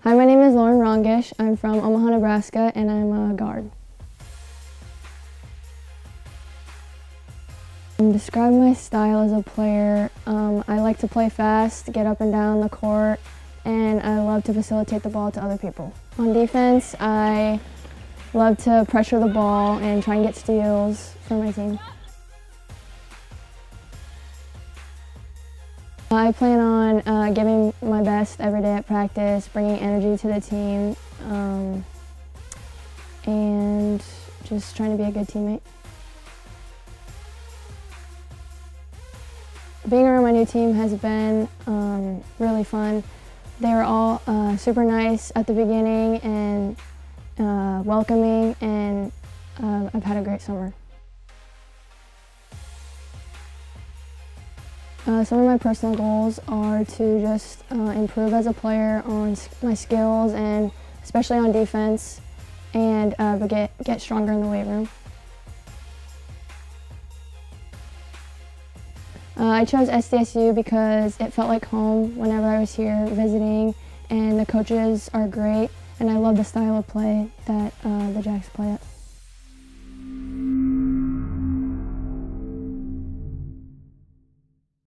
Hi, my name is Lauren Rongisch. I'm from Omaha, Nebraska, and I'm a guard. Describe my style as a player. I like to play fast, get up and down the court, and I love to facilitate the ball to other people. On defense, I love to pressure the ball and try and get steals for my team. I plan on giving my best every day at practice, bringing energy to the team, and just trying to be a good teammate. Being around my new team has been really fun. They were all super nice at the beginning and welcoming, and I've had a great summer. Some of my personal goals are to just improve as a player on my skills, and especially on defense, and get stronger in the weight room. I chose SDSU because it felt like home whenever I was here visiting, and the coaches are great, and I love the style of play that the Jacks play at.